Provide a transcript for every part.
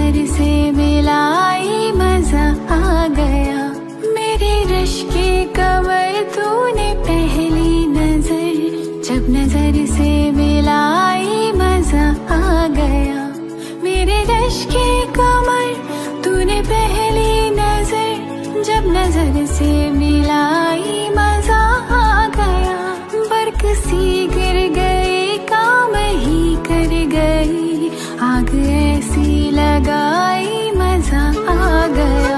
नजर से मिलाई मजा आ गया। मेरे रश की कमर तूने पहली नजर, जब नजर से मिलाई मजा आ गया। मेरे रश की कमर तूने पहली नजर, जब नजर से मिलाई मजा आ गया। बरक सी गिर गई, काम ही कर गई, आग ऐसी लगाई मजा आ गया।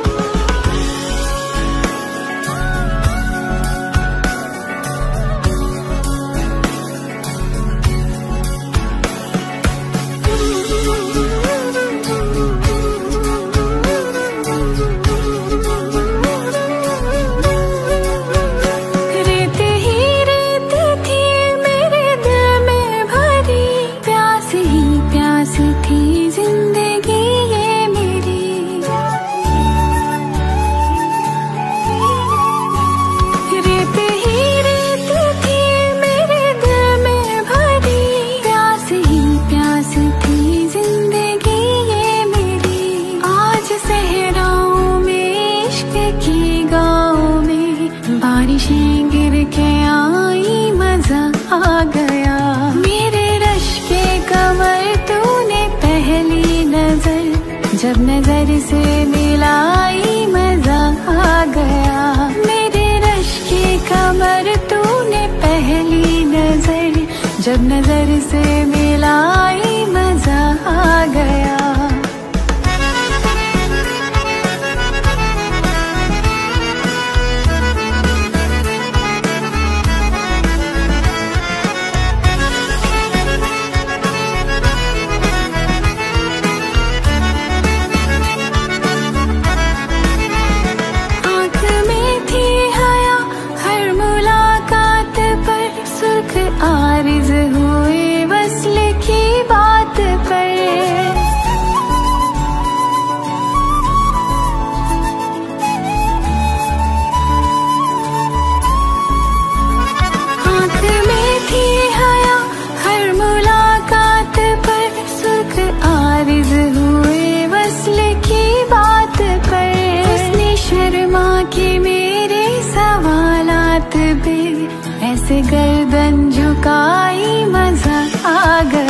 बारिशें गिर के आई मजा आ गया। मेरे रश के कमर तूने पहली नजर, जब नजर से मिलाई मजा आ गया। मेरे रश के कमर तूने पहली नजर, जब नजर से मिलाई मजा आ गया। आरिज़ हुए वस्ल की बात पर, आँख में थी हया हर मुलाकात पर, सुख आरिज़ हुए वस्ल की बात पर। उसने शर्मा के मेरे सवालात पे ऐसे गर्दन झुकाई मजा आ गया।